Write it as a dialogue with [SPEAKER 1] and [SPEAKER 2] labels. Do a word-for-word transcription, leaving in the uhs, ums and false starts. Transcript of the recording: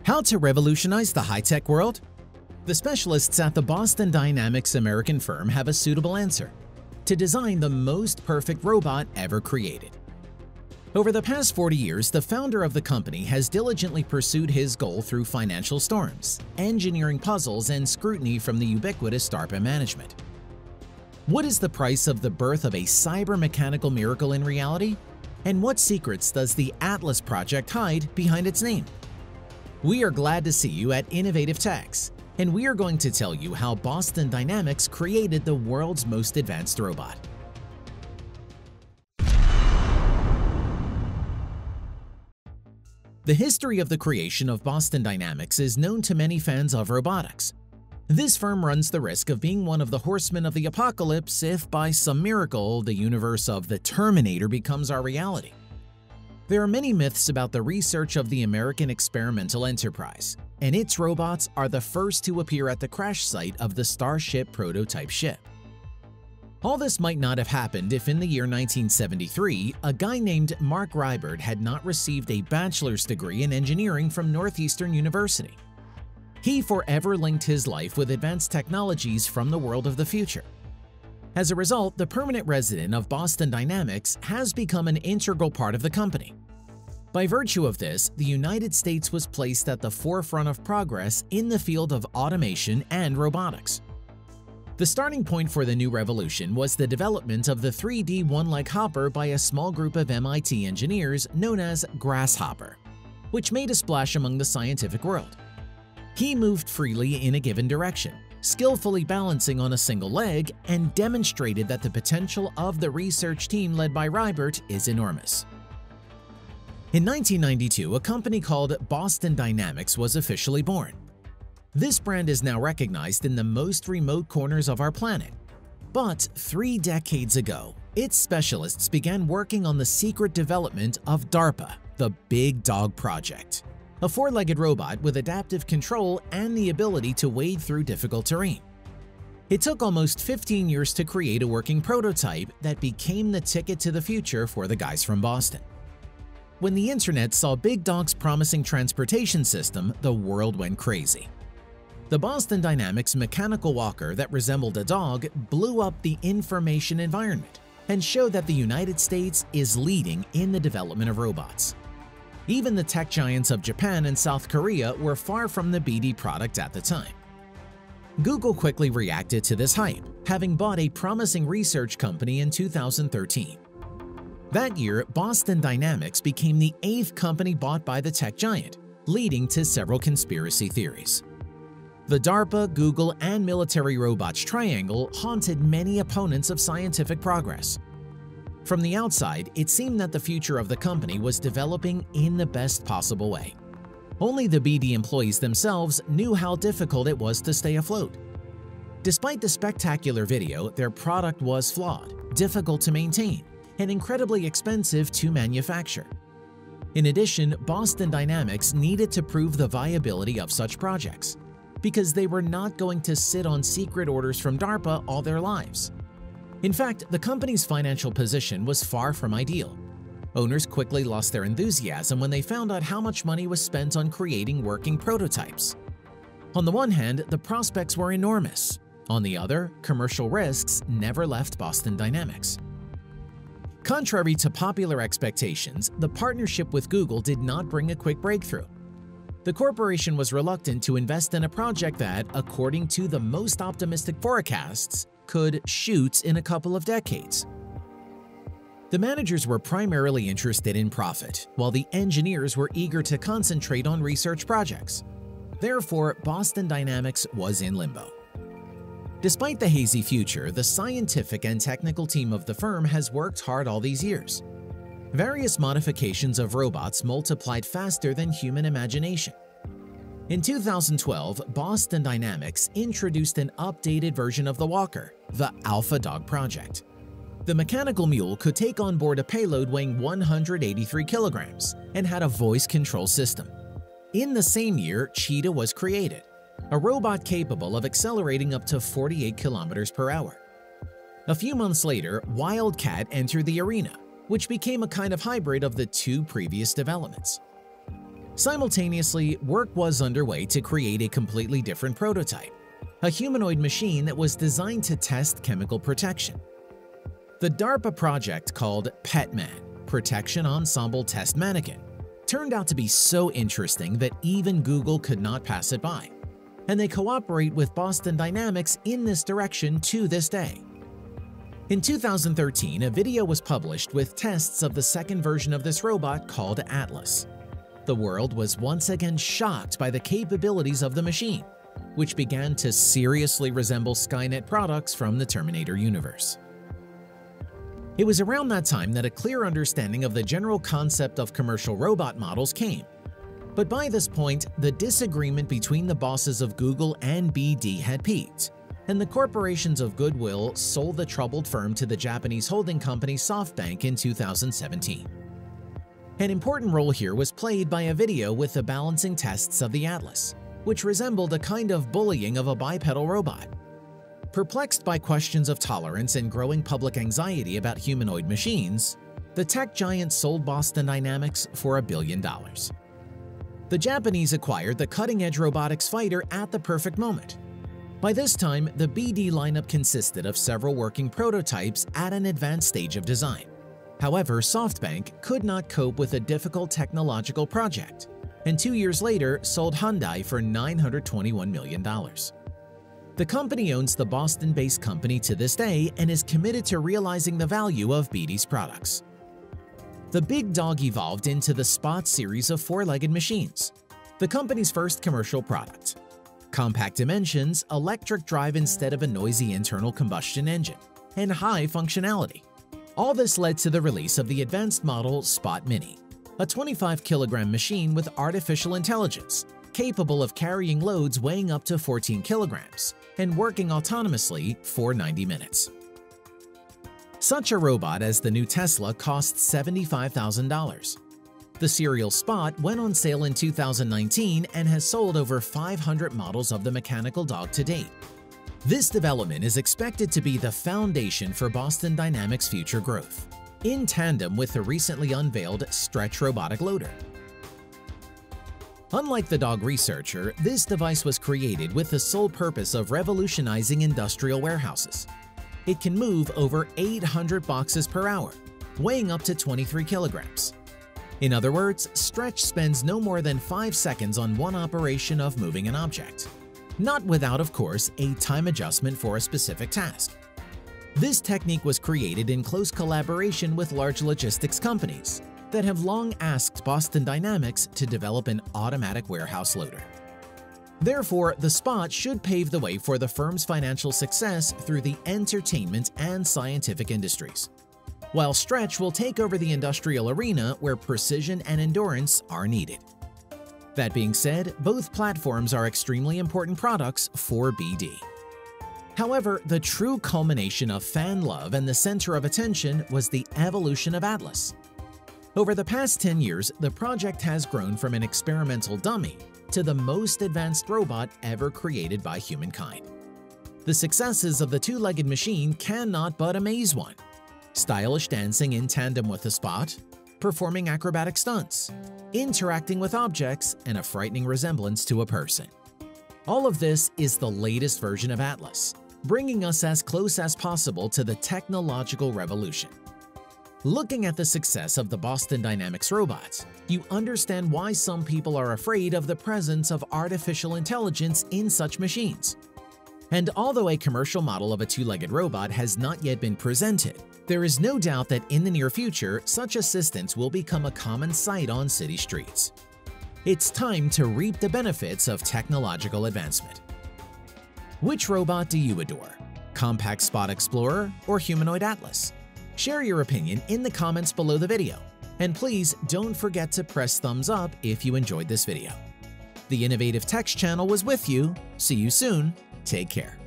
[SPEAKER 1] How to revolutionize the high-tech world? The specialists at the Boston Dynamics American firm have a suitable answer: to design the most perfect robot ever created. Over the past forty years, the founder of the company has diligently pursued his goal through financial storms, engineering puzzles, and scrutiny from the ubiquitous DARPA management. What is the price of the birth of a cyber-mechanical miracle in reality? And what secrets does the Atlas project hide behind its name? We are glad to see you at Innovative Techs, and we are going to tell you how Boston Dynamics created the world's most advanced robot. The history of the creation of Boston Dynamics is known to many fans of robotics. This firm runs the risk of being one of the horsemen of the apocalypse if, by some miracle, the universe of the Terminator becomes our reality. There are many myths about the research of the American experimental enterprise, and its robots are the first to appear at the crash site of the Starship prototype ship. All this might not have happened if in the year nineteen seventy-three, a guy named Mark Ribert had not received a bachelor's degree in engineering from Northeastern University. He forever linked his life with advanced technologies from the world of the future. As a result, the permanent resident of Boston Dynamics has become an integral part of the company. By virtue of this, the United States was placed at the forefront of progress in the field of automation and robotics. The starting point for the new revolution was the development of the three D one-leg hopper by a small group of M I T engineers known as Grasshopper, which made a splash among the scientific world. He moved freely in a given direction, skillfully balancing on a single leg, and demonstrated that the potential of the research team led by Ribert is enormous. In nineteen ninety-two, a company called Boston Dynamics was officially born. This brand is now recognized in the most remote corners of our planet. But three decades ago, its specialists began working on the secret development of DARPA, the Big Dog Project, a four-legged robot with adaptive control and the ability to wade through difficult terrain. It took almost fifteen years to create a working prototype that became the ticket to the future for the guys from Boston. When the internet saw Big Dog's promising transportation system, the world went crazy. The Boston Dynamics mechanical walker that resembled a dog blew up the information environment and showed that the United States is leading in the development of robots. Even the tech giants of Japan and South Korea were far from the B D product at the time. Google quickly reacted to this hype, having bought a promising research company in two thousand thirteen. That year, Boston Dynamics became the eighth company bought by the tech giant, leading to several conspiracy theories. The DARPA, Google, and military robots triangle haunted many opponents of scientific progress. From the outside, it seemed that the future of the company was developing in the best possible way. Only the B D employees themselves knew how difficult it was to stay afloat. Despite the spectacular video, their product was flawed, difficult to maintain, and incredibly expensive to manufacture. In addition, Boston Dynamics needed to prove the viability of such projects, because they were not going to sit on secret orders from DARPA all their lives. In fact, the company's financial position was far from ideal. Owners quickly lost their enthusiasm when they found out how much money was spent on creating working prototypes. On the one hand, the prospects were enormous. On the other, commercial risks never left Boston Dynamics. Contrary to popular expectations, the partnership with Google did not bring a quick breakthrough. The corporation was reluctant to invest in a project that, according to the most optimistic forecasts, could shoot in a couple of decades. The managers were primarily interested in profit, while the engineers were eager to concentrate on research projects. Therefore, Boston Dynamics was in limbo. Despite the hazy future, the scientific and technical team of the firm has worked hard all these years. Various modifications of robots multiplied faster than human imagination. In two thousand twelve, Boston Dynamics introduced an updated version of the walker, the Alpha Dog Project. The mechanical mule could take on board a payload weighing one hundred eighty-three kilograms and had a voice control system. In the same year, Cheetah was created, a robot capable of accelerating up to forty-eight kilometers per hour. A few months later, Wildcat entered the arena, which became a kind of hybrid of the two previous developments. Simultaneously, work was underway to create a completely different prototype, a humanoid machine that was designed to test chemical protection. The DARPA project called PETMAN, Protection Ensemble Test Mannequin, turned out to be so interesting that even Google could not pass it by, and they cooperate with Boston Dynamics in this direction to this day. In two thousand thirteen, a video was published with tests of the second version of this robot called Atlas. The world was once again shocked by the capabilities of the machine, which began to seriously resemble Skynet products from the Terminator universe. It was around that time that a clear understanding of the general concept of commercial robot models came. But by this point, the disagreement between the bosses of Google and B D had peaked, and the corporations of goodwill sold the troubled firm to the Japanese holding company SoftBank in two thousand seventeen. An important role here was played by a video with the balancing tests of the Atlas, which resembled a kind of bullying of a bipedal robot. Perplexed by questions of tolerance and growing public anxiety about humanoid machines, the tech giant sold Boston Dynamics for a billion dollars. The Japanese acquired the cutting-edge robotics fighter at the perfect moment. By this time, the B D lineup consisted of several working prototypes at an advanced stage of design. However, SoftBank could not cope with a difficult technological project, and two years later sold Hyundai for nine hundred twenty-one million dollars. The company owns the Boston-based company to this day and is committed to realizing the value of B D's products. The Big Dog evolved into the Spot series of four-legged machines, the company's first commercial product. Compact dimensions, electric drive instead of a noisy internal combustion engine, and high functionality. All this led to the release of the advanced model Spot Mini, a twenty-five kilogram machine with artificial intelligence, capable of carrying loads weighing up to fourteen kilograms and working autonomously for ninety minutes. Such a robot as the new Tesla costs seventy-five thousand dollars. The serial Spot went on sale in two thousand nineteen and has sold over five hundred models of the mechanical dog to date. This development is expected to be the foundation for Boston Dynamics' future growth, in tandem with the recently unveiled Stretch robotic loader. Unlike the dog researcher, this device was created with the sole purpose of revolutionizing industrial warehouses. It can move over eight hundred boxes per hour, weighing up to twenty-three kilograms. In other words, Stretch spends no more than five seconds on one operation of moving an object, not without, of course, a time adjustment for a specific task. This technique was created in close collaboration with large logistics companies that have long asked Boston Dynamics to develop an automatic warehouse loader. Therefore, the Spot should pave the way for the firm's financial success through the entertainment and scientific industries, while Stretch will take over the industrial arena where precision and endurance are needed. That being said, both platforms are extremely important products for B D. However, the true culmination of fan love and the center of attention was the evolution of Atlas. Over the past ten years, the project has grown from an experimental dummy to the most advanced robot ever created by humankind. The successes of the two-legged machine cannot but amaze one. Stylish dancing in tandem with the Spot, performing acrobatic stunts, interacting with objects, and a frightening resemblance to a person. All of this is the latest version of Atlas, bringing us as close as possible to the technological revolution. Looking at the success of the Boston Dynamics robots, you understand why some people are afraid of the presence of artificial intelligence in such machines. And although a commercial model of a two-legged robot has not yet been presented, there is no doubt that in the near future, such assistants will become a common sight on city streets. It's time to reap the benefits of technological advancement. Which robot do you adore? Compact Spot Explorer or Humanoid Atlas? Share your opinion in the comments below the video, and please don't forget to press thumbs up if you enjoyed this video. The Innovative Techs channel was with you. See you soon. Take care.